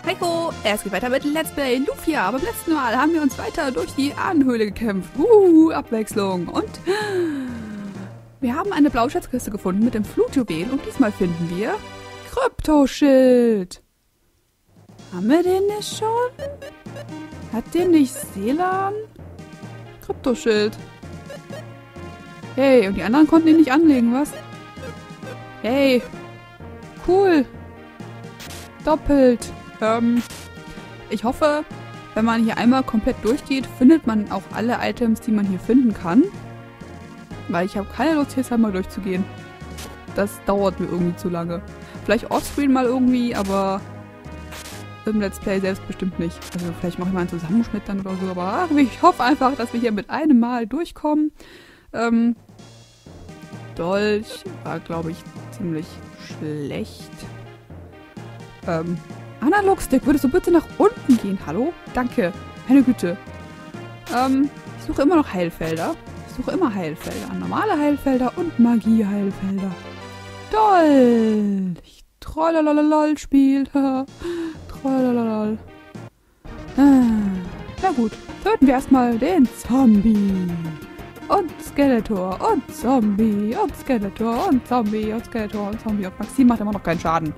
Heiko, es geht weiter mit Let's Play Lufia, aber beim letzten Mal haben wir uns weiter durch die Ahnenhöhle gekämpft. Abwechslung. Und wir haben eine blaue Schatzkiste gefunden mit dem Flutjuwel und diesmal finden wir Kryptoschild. Haben wir den nicht schon? Hat den nicht Seelan? Kryptoschild. Hey, und die anderen konnten ihn nicht anlegen, was? Hey. Cool. Doppelt. Ich hoffe, wenn man hier einmal komplett durchgeht, findet man auch alle Items, die man hier finden kann. Weil ich habe keine Lust, hier einmal durchzugehen. Das dauert mir irgendwie zu lange. Vielleicht offscreen mal irgendwie, aber im Let's Play selbst bestimmt nicht. Also vielleicht mache ich mal einen Zusammenschnitt dann oder so, aber ich hoffe einfach, dass wir hier mit einem Mal durchkommen. Dolch war, glaube ich, ziemlich schlecht. Analogstick, würdest du bitte nach unten gehen? Hallo? Danke. Meine Güte. Ich suche immer noch Heilfelder. Ich suche immer Heilfelder. Normale Heilfelder und Magie-Heilfelder. Dolch. Trollalalal spielt. Trollalalal. Na gut. Töten wir erstmal den Zombie. Und Skeletor. Und Zombie. Und Skeletor. Und Zombie. Und Skeletor. Und Zombie. Und Maxim macht immer noch keinen Schaden.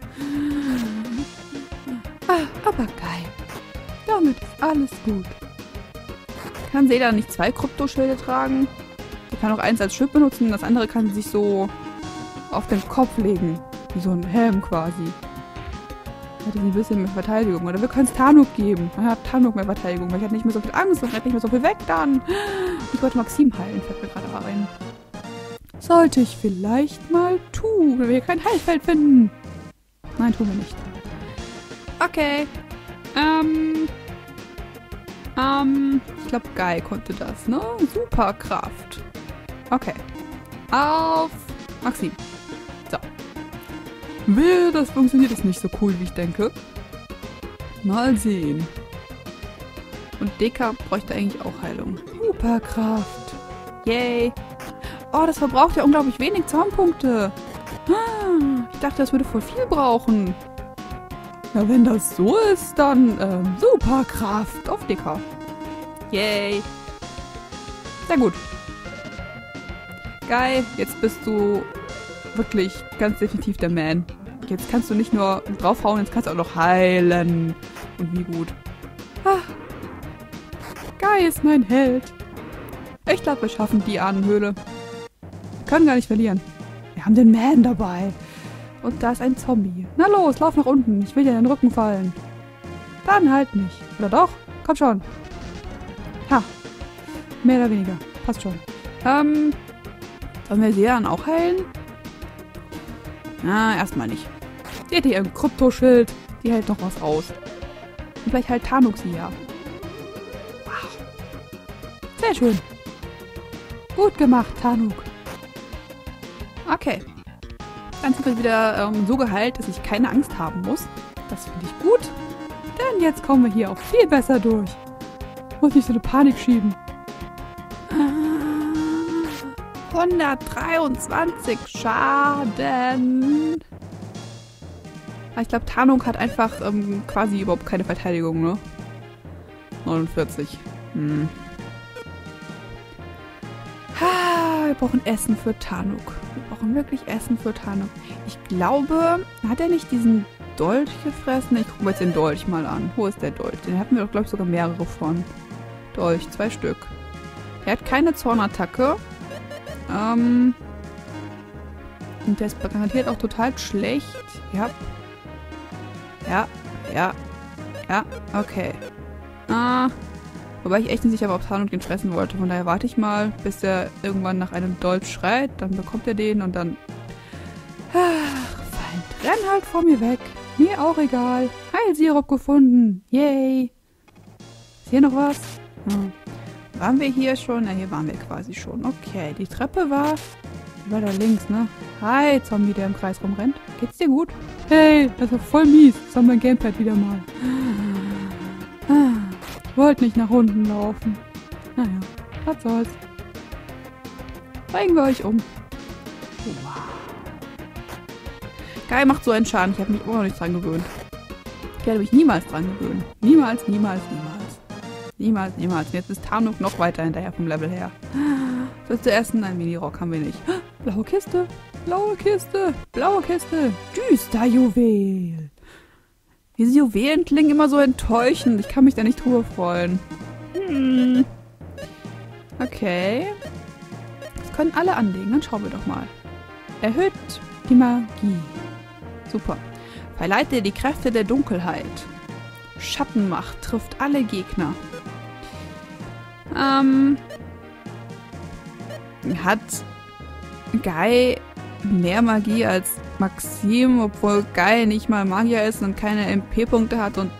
Aber geil. Damit ist alles gut. Kann Seelan nicht zwei Kryptoschilde tragen? Sie kann auch eins als Schild benutzen, das andere kann sie sich so auf den Kopf legen. Wie so ein Helm quasi. Hätte sie ein bisschen mehr Verteidigung. Oder wir können es Tarnuk geben. Dann hat Tarnuk mehr Verteidigung, weil ich hatte nicht mehr so viel Angst und hatte nicht mehr so viel weg dann. Ich wollte Maxim heilen, fällt mir gerade ein. Sollte ich vielleicht mal tun, wenn wir hier kein Heilfeld finden. Nein, tun wir nicht. Okay. Ich glaube, Guy konnte das, ne? Superkraft. Okay. Auf Maxim. So. Das funktioniert jetzt nicht so cool, wie ich denke. Mal sehen. Und Deka bräuchte eigentlich auch Heilung. Superkraft. Yay. Oh, das verbraucht ja unglaublich wenig Zahnpunkte. Ich dachte, das würde voll viel brauchen. Ja, wenn das so ist, dann Superkraft auf Deka. Yay. Sehr gut. Geil, jetzt bist du wirklich ganz definitiv der Man. Jetzt kannst du nicht nur draufhauen, jetzt kannst du auch noch heilen. Und wie gut. Guy ist mein Held. Ich glaube, wir schaffen die Ahnenhöhle. Wir können gar nicht verlieren. Wir haben den Man dabei. Und da ist ein Zombie. Na los, lauf nach unten. Ich will dir in den Rücken fallen. Dann halt nicht. Oder doch? Komm schon. Ha. Mehr oder weniger. Passt schon. Sollen wir Seelan auch heilen? Na, erstmal nicht. Die hat hier ein Kryptoschild. Die hält noch was aus. Und vielleicht halt Tarnuk sie ja. Wow. Sehr schön. Gut gemacht, Tarnuk. Okay. Dann sind wir wieder so geheilt, dass ich keine Angst haben muss. Das finde ich gut. Denn jetzt kommen wir hier auch viel besser durch. Muss nicht so eine Panik schieben. 123 Schaden. Ich glaube, Tarnuk hat einfach quasi überhaupt keine Verteidigung, ne? 49. Wir brauchen Essen für Tarnuk. Wir brauchen wirklich Essen für Tarnuk. Ich glaube, hat er nicht diesen Dolch gefressen? Ich gucke mir jetzt den Dolch mal an. Wo ist der Dolch? Den hatten wir doch, glaube ich, sogar mehrere von. Dolch, 2 Stück. Er hat keine Zornattacke. Und der ist garantiert auch total schlecht. Ja. Ja, okay. Wobei ich echt nicht sicher war, ob Tarnuk den fressen wollte. Von daher warte ich mal, bis er irgendwann nach einem Dolch schreit. Dann bekommt er den und dann... Feind, renn halt vor mir weg. Mir auch egal. Heilsirup gefunden. Yay. Ist hier noch was? Waren wir hier schon? Ja, hier waren wir quasi schon. Okay, die Treppe war da links, ne? Hi, Zombie, der im Kreis rumrennt. Geht's dir gut? Hey, das war voll mies. Das war mein Gamepad wieder mal. Ich wollte nicht nach unten laufen. Naja, was soll's. Bringen wir euch um. Wow. Guy macht so einen Schaden. Ich habe mich immer noch nicht dran gewöhnt. Ich werde mich niemals dran gewöhnen. Niemals, niemals, niemals. Niemals, niemals. Und jetzt ist Tarnuk noch weiter hinterher vom Level her. Das ist der erste. Nein, Mini-Rock haben wir nicht. Blaue Kiste. Blaue Kiste. Blaue Kiste. Düsterjuwel. Diese Juwelen klingen immer so enttäuschend. Ich kann mich da nicht drüber freuen. Okay. Das können alle anlegen. Dann schauen wir doch mal. Erhöht die Magie. Super. Verleiht die Kräfte der Dunkelheit. Schattenmacht trifft alle Gegner. Hat Guy mehr Magie als Maxim, obwohl Guy nicht mal Magier ist und keine MP-Punkte hat und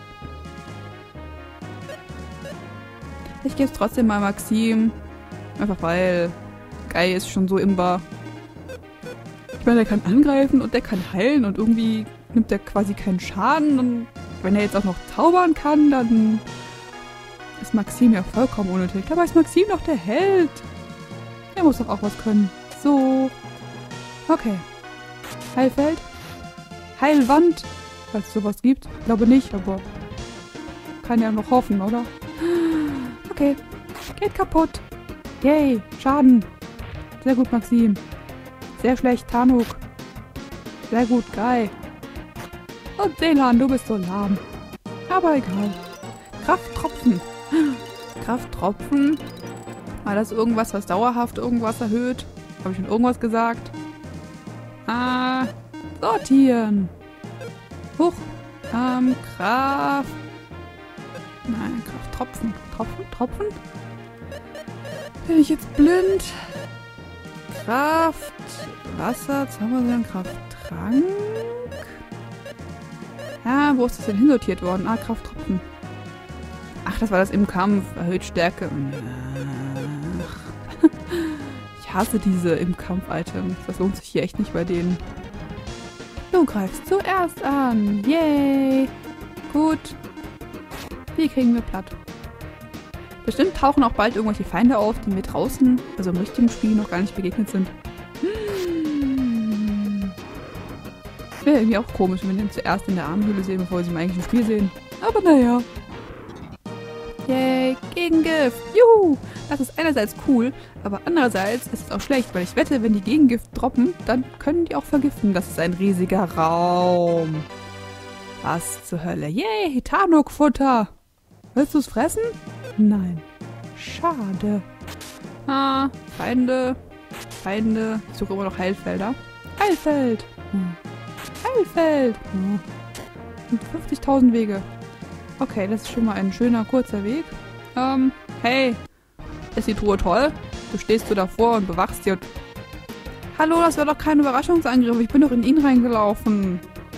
ich gebe es trotzdem mal Maxim. Einfach weil Guy ist schon so imbar. Ich meine, der kann angreifen und der kann heilen und irgendwie nimmt er quasi keinen Schaden und wenn er jetzt auch noch zaubern kann, dann ist Maxim ja vollkommen unnötig. Dabei ist Maxim doch der Held. Er muss doch auch was können. So. Okay. Heilfeld. Heilwand. Falls es sowas gibt. Ich glaube nicht, aber kann ja noch hoffen, oder? Okay. Geht kaputt. Yay. Schaden. Sehr gut, Maxim. Sehr schlecht, Tarnuk. Sehr gut, Guy. Und Selan, du bist so lahm. Aber egal. Krafttropfen. Krafttropfen. War das irgendwas, was dauerhaft irgendwas erhöht? Habe ich schon irgendwas gesagt? Sortieren. Huch. Kraft. Nein, Krafttropfen. Tropfen? Bin ich jetzt blind? Kraft. Wasser. Jetzt haben wir so einen Krafttrank. Ja, wo ist das denn hinsortiert worden? Krafttropfen. Ach, das war das im Kampf. Erhöht Stärke. Ach. Ich hasse diese im Kampf-Items. Das lohnt sich hier echt nicht bei denen. Du greifst zuerst an. Yay. Gut. Die kriegen wir platt. Bestimmt tauchen auch bald irgendwelche Feinde auf, die mir draußen, also im richtigen Spiel, noch gar nicht begegnet sind. Wäre irgendwie auch komisch, wenn wir den zuerst in der Armhöhle sehen, bevor wir sie im eigentlichen Spiel sehen. Aber naja. Yay, Gegengift. Juhu. Das ist einerseits cool, aber andererseits ist es auch schlecht, weil ich wette, wenn die Gegengift droppen, dann können die auch vergiften. Das ist ein riesiger Raum. Was zur Hölle? Yay, Tarnuk-Futter. Willst du es fressen? Nein. Schade. Feinde. Ich suche immer noch Heilfelder. Heilfeld. Heilfeld. 50.000 Wege. Okay, das ist schon mal ein schöner, kurzer Weg. Hey. Ist die Truhe toll? Du stehst so davor und bewachst sie und... Hallo, das war doch kein Überraschungsangriff. Ich bin doch in ihn reingelaufen.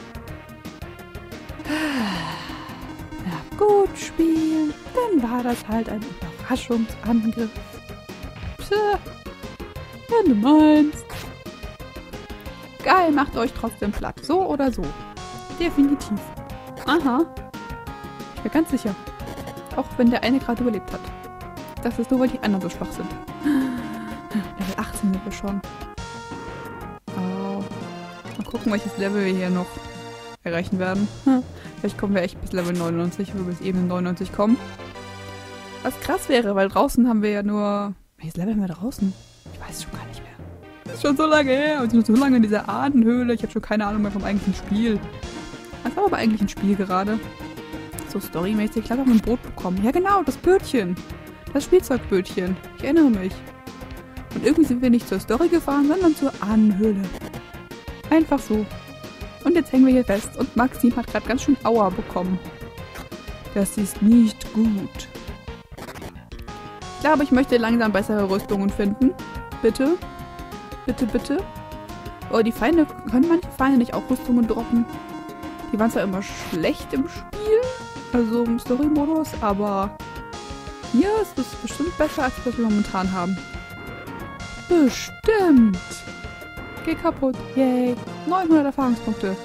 Ja, gut, Spiel. Dann war das halt ein Überraschungsangriff. Tja. Wenn du meinst. Geil, macht euch trotzdem platt. So oder so. Definitiv. Aha. Ich bin ganz sicher. Auch wenn der eine gerade überlebt hat. Das ist nur, weil die anderen so schwach sind. Level 18 sind wir schon. Oh. Mal gucken, welches Level wir hier noch erreichen werden. Vielleicht kommen wir echt bis Level 99, wenn wir bis Ebene 99 kommen. Was krass wäre, weil draußen haben wir ja nur... Welches Level haben wir draußen? Ich weiß es schon gar nicht mehr. Das ist schon so lange her. Wir sind so lange in dieser Ahnenhöhle. Ich habe schon keine Ahnung mehr vom eigentlichen Spiel. Was war aber eigentlich ein Spiel gerade? So storymäßig. Ich glaube, wir haben ein Boot bekommen. Ja genau, das Bötchen. Das Spielzeugbötchen. Ich erinnere mich. Und irgendwie sind wir nicht zur Story gefahren, sondern zur Ahnenhöhle. Einfach so. Und jetzt hängen wir hier fest. Und Maxim hat gerade ganz schön Aua bekommen. Das ist nicht gut. Ich glaube, ich möchte langsam bessere Rüstungen finden. Bitte. Bitte, bitte. Oh, die Feinde... Können manche Feinde nicht auch Rüstungen droppen? Die waren zwar immer schlecht im Spiel. Also im Story-Modus, aber... Hier ist es bestimmt besser, als was wir momentan haben. Bestimmt. Geh kaputt. Yay. 900 Erfahrungspunkte.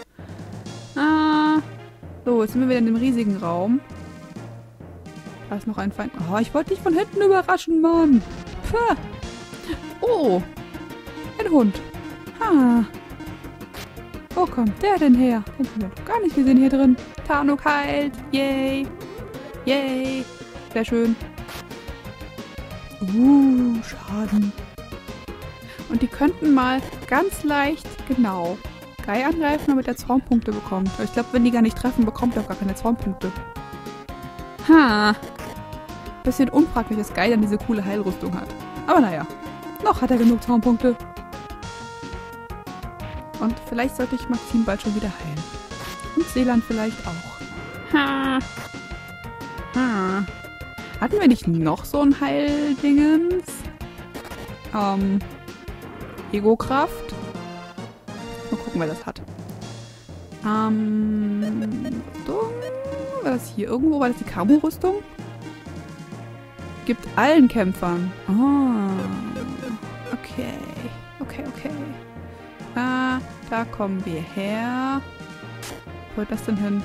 So, jetzt sind wir wieder in dem riesigen Raum. Da ist noch ein Feind. Oh, ich wollte dich von hinten überraschen, Mann. Puh. Oh. Ein Hund. Wo kommt der denn her? Den haben wir doch gar nicht gesehen hier drin. Tarnuk heilt. Yay. Yay. Sehr schön. Schaden. Und die könnten mal ganz leicht, genau, Guy angreifen, damit er Zornpunkte bekommt. Aber ich glaube, wenn die gar nicht treffen, bekommt er auch gar keine Zornpunkte. Bisschen unpraktisch, dass Guy dann diese coole Heilrüstung hat. Aber naja, noch hat er genug Zornpunkte. Und vielleicht sollte ich Maxim bald schon wieder heilen. Und Seeland vielleicht auch. Hatten wir nicht noch so ein Heildingens? Ego-Kraft? Mal gucken, wer das hat. Rüstung? War das hier irgendwo? War das die Kamo-Rüstung? Gibt allen Kämpfern. Okay. Okay. Da kommen wir her. Wo ist das denn hin?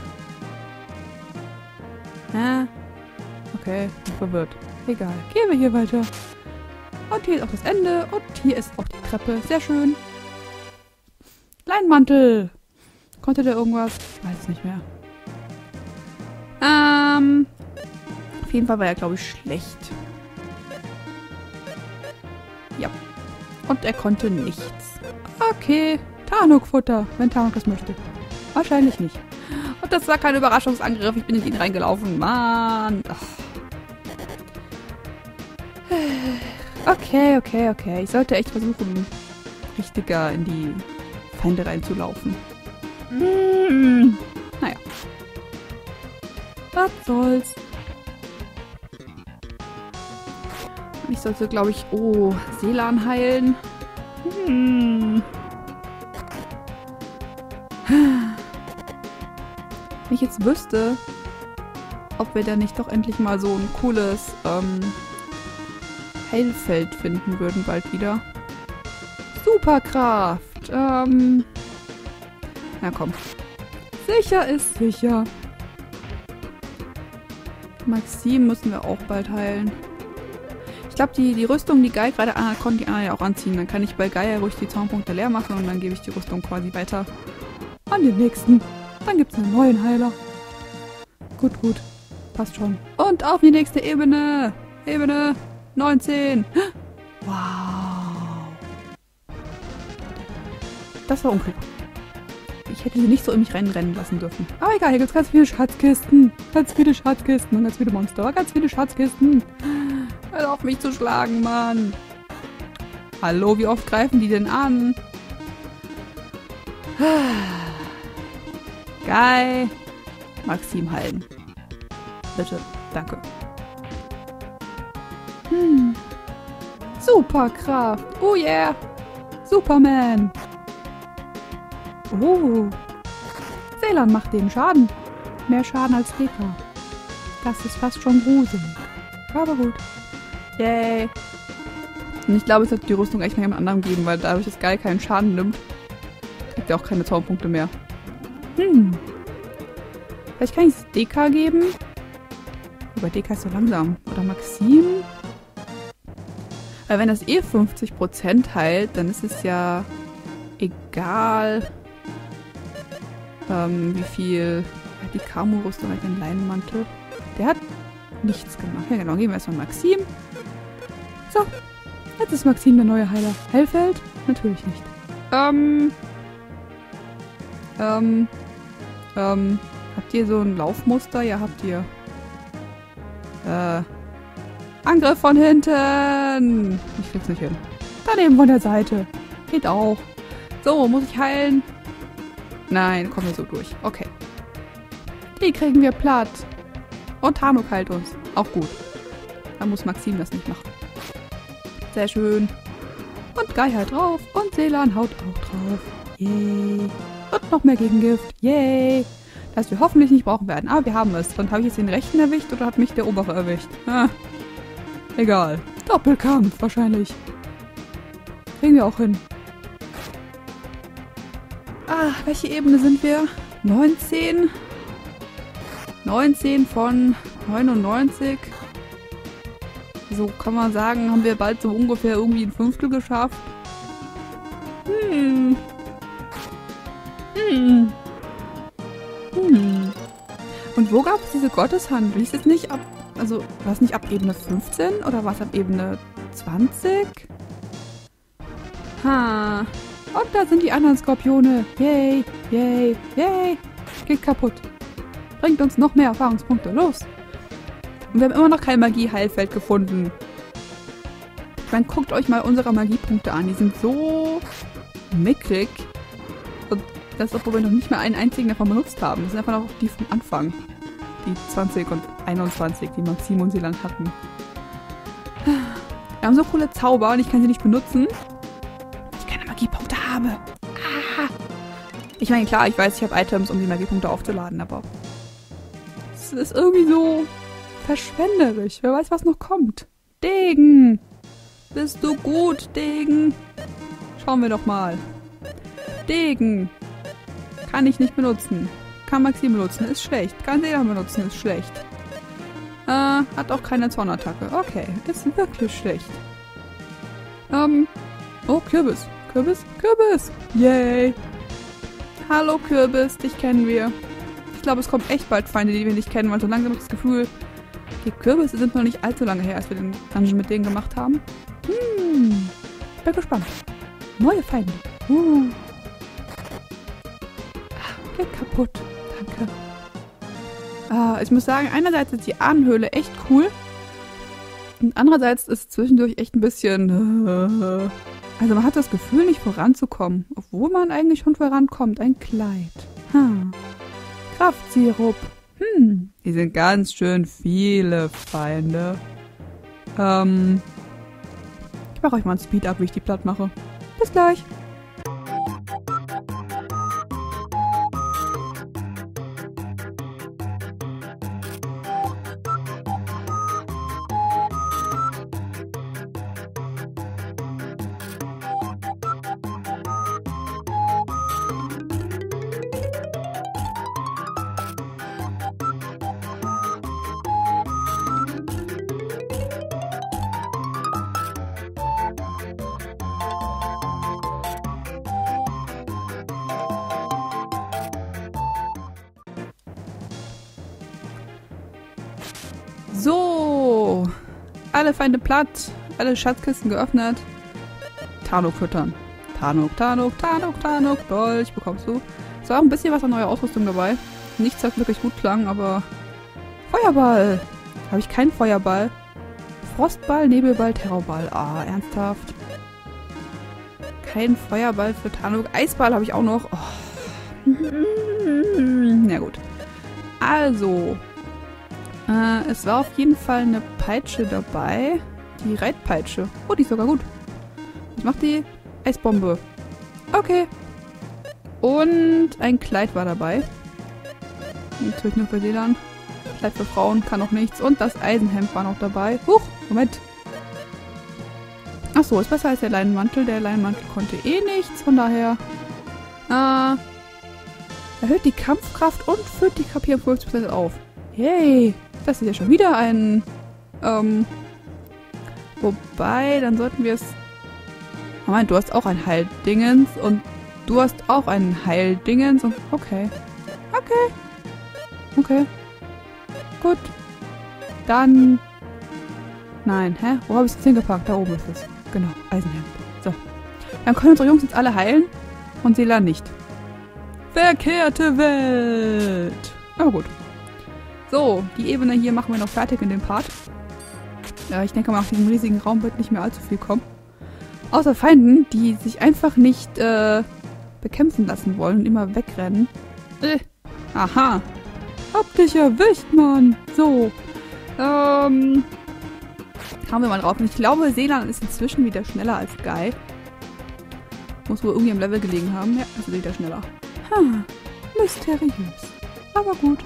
Okay, bin verwirrt. Egal, gehen wir hier weiter. Und hier ist auch das Ende. Und hier ist auch die Treppe. Sehr schön. Leinmantel. Konnte der irgendwas? Ich weiß es nicht mehr. Auf jeden Fall war er, glaube ich, schlecht. Ja. Und er konnte nichts. Okay. Tarnuk-Futter, wenn Tarnuk das möchte. Wahrscheinlich nicht. Und das war kein Überraschungsangriff. Ich bin in ihn reingelaufen. Mann. Okay. Ich sollte echt versuchen, richtiger in die Feinde reinzulaufen. Naja. Was soll's. Ich sollte, glaube ich, Seelan heilen. Wenn ich jetzt wüsste, ob wir da nicht doch endlich mal so ein cooles Heilfeld finden würden bald wieder. Superkraft. Na komm. Sicher ist sicher. Maxim müssen wir auch bald heilen. Ich glaube, die Rüstung, die Guy gerade anhat, konnte die Anna ja auch anziehen. Dann kann ich bei Guy ja ruhig die Zornpunkte leer machen und dann gebe ich die Rüstung quasi weiter an den nächsten. Dann gibt es einen neuen Heiler. Gut. Passt schon. Und auf die nächste Ebene. Ebene 19. Wow. Das war unklug. Ich hätte sie nicht so in mich reinrennen lassen dürfen. Aber egal, hier gibt es ganz viele Schatzkisten. Ganz viele Schatzkisten und ganz viele Monster. Ganz viele Schatzkisten. Hör auf mich zu schlagen, Mann. Hallo, wie oft greifen die denn an? Guy. Maxim heilen. Bitte. Danke. Superkraft. Oh yeah. Superman. Seelan macht denen Schaden. Mehr Schaden als Deka. Das ist fast schon gruselig. Aber gut. Yay. Und ich glaube, es wird die Rüstung echt mal jemand anderem geben, weil dadurch, dass Guy keinen Schaden nimmt, kriegt er auch keine Zornpunkte mehr. Vielleicht kann ich es Deka geben. Aber Deka ist so langsam. Oder Maxim. Weil wenn das 50% heilt, dann ist es ja egal, wie viel die Kamo-Rüstung hat, den Leinenmantel. Der hat nichts gemacht. Ja genau, geben wir erstmal Maxim. So, jetzt ist Maxim der neue Heiler. Heilfeld? Natürlich nicht. Habt ihr so ein Laufmuster? Ja, habt ihr. Angriff von hinten! Ich krieg's nicht hin. Daneben von der Seite. Geht auch. So, muss ich heilen? Nein, kommen wir so durch. Okay. Die kriegen wir platt. Und Tarnuk heilt uns. Auch gut. Dann muss Maxim das nicht machen. Sehr schön. Und Guy halt drauf. Und Seelan haut auch drauf. Yay. Und noch mehr Gegengift. Yay. Das wir hoffentlich nicht brauchen werden. Aber wir haben es. Und habe ich jetzt den rechten erwischt oder hat mich der obere erwischt? Egal. Doppelkampf wahrscheinlich. Kriegen wir auch hin. Welche Ebene sind wir? 19? 19 von 99. So kann man sagen, haben wir bald so ungefähr irgendwie ein Fünftel geschafft. Und wo gab es diese Gotteshand? Liest es nicht ab... Also, war es nicht ab Ebene 15 oder war es ab Ebene 20? Ha. Und da sind die anderen Skorpione. Yay, yay, yay. Geht kaputt. Bringt uns noch mehr Erfahrungspunkte. Los. Und wir haben immer noch kein Magie-Heilfeld gefunden. Dann guckt euch mal unsere Magiepunkte an. Die sind so mickrig. Und das, obwohl wir noch nicht mal einen einzigen davon benutzt haben. Das sind einfach noch die vom Anfang. Die 20 und 21, die Maxim und Seeland hatten. Wir haben so coole Zauber und ich kann sie nicht benutzen. Ich keine Magiepunkte habe. Ah. Ich meine, klar, ich weiß, ich habe Items, um die Magiepunkte aufzuladen, aber es ist irgendwie so verschwenderisch. Wer weiß, was noch kommt. Degen! Bist du gut, Degen? Schauen wir doch mal. Degen. Kann ich nicht benutzen. Kann Maxim benutzen, ist schlecht. Kann Seeland benutzen, ist schlecht. Hat auch keine Zornattacke. Okay, ist wirklich schlecht. Oh, Kürbis. Kürbis? Kürbis! Yay! Hallo Kürbis, dich kennen wir. Ich glaube, es kommen echt bald Feinde, die wir nicht kennen, weil so langsam habe ich das Gefühl, die Kürbisse sind noch nicht allzu lange her, als wir den Dungeon mit denen gemacht haben. Ich bin gespannt. Neue Feinde. Geht kaputt. Danke. Ich muss sagen, einerseits ist die Ahnenhöhle echt cool. Und andererseits ist es zwischendurch echt ein bisschen... Also man hat das Gefühl, nicht voranzukommen. Obwohl man eigentlich schon vorankommt. Ein Kleid. Kraftsirup. Die sind ganz schön viele Feinde. Ich mache euch mal ein Speed-Up, wie ich die platt mache. Bis gleich. So, alle Feinde platt, alle Schatzkisten geöffnet. Tarnok füttern. Tarnok, Tarnok, Tarnok, Tarnok, Dolch bekommst du. Es war auch ein bisschen was an neuer Ausrüstung dabei. Nichts, was wirklich gut klang, aber... Feuerball! Habe ich keinen Feuerball? Frostball, Nebelball, Terrorball. Ah, ernsthaft? Kein Feuerball für Tarnok. Eisball habe ich auch noch. Oh. Na gut. Also... es war auf jeden Fall eine Peitsche dabei. Die Reitpeitsche. Oh, die ist sogar gut. Was macht die? Eisbombe. Okay. Und ein Kleid war dabei. Natürlich nur für Seeland. Kleid für Frauen, kann auch nichts. Und das Eisenhemd war noch dabei. Huch, Moment. Achso, ist besser als der Leinenmantel. Der Leinenmantel konnte eh nichts. Von daher... erhöht die Kampfkraft und füllt die KP um 50% auf. Yay! Das ist ja schon wieder ein... wobei, dann sollten wir es... Moment, du hast auch ein Heildingens und du hast auch ein Heildingens und... Okay. Okay. Okay. Gut. Dann... Nein, hä? Wo habe ich es jetzt hingepackt? Da oben ist es. Genau, Eisenhemd. So. Dann können unsere Jungs jetzt alle heilen und Seeland nicht. Verkehrte Welt! Aber gut. So, die Ebene hier machen wir noch fertig in dem Part. Ich denke mal, auf diesem riesigen Raum wird nicht mehr allzu viel kommen. Außer Feinden, die sich einfach nicht bekämpfen lassen wollen und immer wegrennen. Aha. Hab dich erwischt, Mann. So. Haben wir mal drauf. Und ich glaube, Seeland ist inzwischen wieder schneller als Guy. Muss wohl irgendwie am Level gelegen haben. Ja, also wieder schneller. Mysteriös. Aber gut.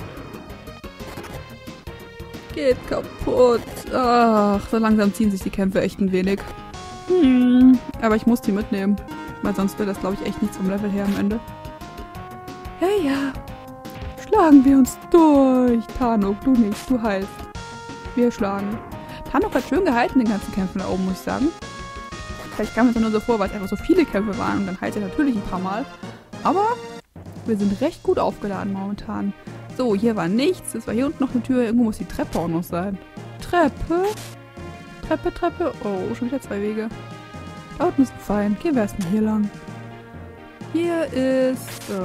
Geht kaputt. Ach, so langsam ziehen sich die Kämpfe echt ein wenig. Aber ich muss die mitnehmen. Weil sonst wird das, glaube ich, echt nichts vom Level her am Ende. Hey, ja. Schlagen wir uns durch. Tarnok, du nicht. Du heilst. Wir schlagen. Tarnok hat schön gehalten, den ganzen Kämpfen da oben, muss ich sagen. Vielleicht kam es mir nur so vor, weil es einfach so viele Kämpfe waren. Und dann heilt er natürlich ein paar Mal. Aber wir sind recht gut aufgeladen momentan. So, hier war nichts. Das war hier unten noch eine Tür. Irgendwo muss die Treppe auch noch sein. Treppe? Treppe, Treppe. Oh, schon wieder 2 Wege. Da unten ist ein Feind. Gehen wir erstmal hier lang. Hier ist...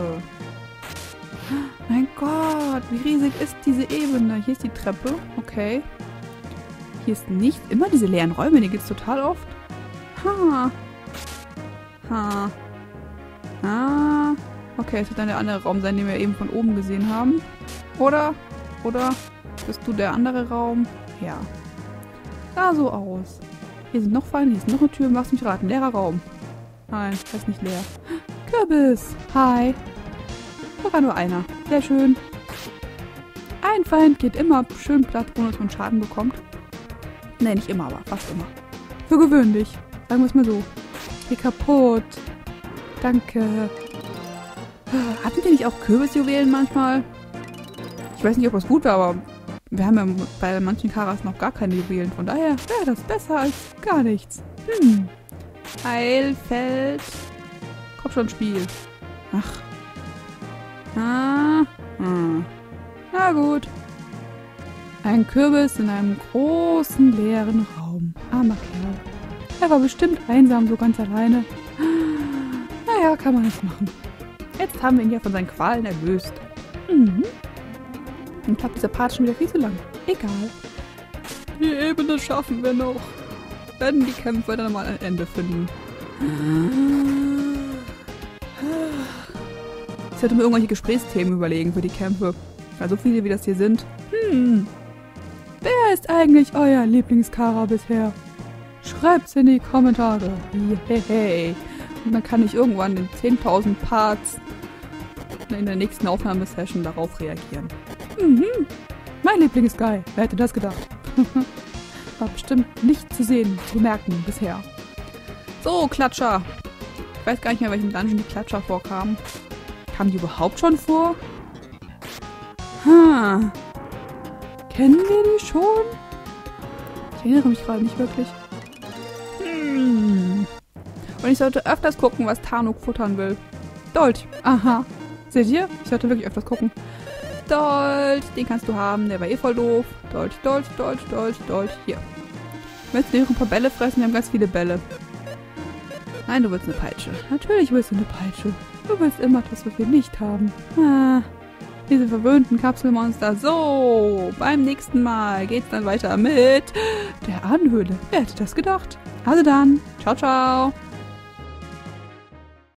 Mein Gott, wie riesig ist diese Ebene? Hier ist die Treppe. Okay. Hier ist nichts. Immer diese leeren Räume, die gibt es total oft. Ha. Ha. Ah. Okay, es wird dann der andere Raum sein, den wir eben von oben gesehen haben. Oder? Oder? Bist du der andere Raum? Ja. Sah so aus. Hier sind noch Feinde, hier ist noch eine Tür. Mach's mich raten. Leerer Raum. Nein, das ist nicht leer. Kürbis. Hi. Sogar nur einer. Sehr schön. Ein Feind geht immer schön platt, ohne dass man Schaden bekommt. Ne, nicht immer, aber fast immer. Für gewöhnlich. Sagen wir es mal so. Geh kaputt. Danke. Hatten wir nicht auch Kürbisjuwelen manchmal? Ich weiß nicht, ob das gut war, aber wir haben ja bei manchen Karas noch gar keine Juwelen. Von daher wäre das besser als gar nichts. Heilfeld. Komm schon, Spiel. Ach. Na gut. Ein Kürbis in einem großen, leeren Raum. Armer Kerl. Er war bestimmt einsam, so ganz alleine. Naja, kann man nicht machen. Jetzt haben wir ihn ja von seinen Qualen erlöst. Ich glaube, dieser Part ist schon wieder viel zu lang. Egal. Die Ebene schaffen wir noch. Wenn die Kämpfe dann mal ein Ende finden. Ich sollte mir irgendwelche Gesprächsthemen überlegen für die Kämpfe. Weil so viele wie das hier sind. Wer ist eigentlich euer Lieblingskara bisher? Schreibt's in die Kommentare. Yay. Und dann kann ich irgendwann in 10.000 Parts in der nächsten Aufnahmesession darauf reagieren. Mein Lieblingsguy. Wer hätte das gedacht? War bestimmt nicht zu sehen, zu merken bisher. So, Klatscher. Ich weiß gar nicht mehr, welchem Dungeon die Klatscher vorkamen. Kamen die überhaupt schon vor? Kennen wir die schon? Ich erinnere mich gerade nicht wirklich. Und ich sollte öfters gucken, was Tarnuk futtern will. Dolch. Aha. Seht ihr? Ich sollte wirklich öfters gucken. Dolch, den kannst du haben. Der war eh voll doof. Dolch, Dolch, Dolch, Dolch, Dolch. Hier. Willst du noch ein paar Bälle fressen? Wir haben ganz viele Bälle. Nein, du willst eine Peitsche. Natürlich willst du eine Peitsche. Du willst immer das, was wir nicht haben. Diese verwöhnten Kapselmonster. So, beim nächsten Mal geht's dann weiter mit der Ahnenhöhle. Wer hätte das gedacht? Also dann, ciao, ciao.